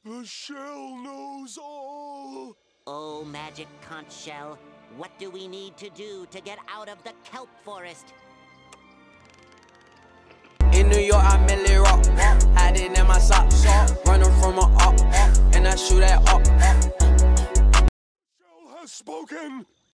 The shell knows all. Oh, Magic Conch Shell, what do we need to do to get out of the kelp forest? In New York, I merely rock, hiding in my socks, running from a up, and I shoot at up. Shell has spoken.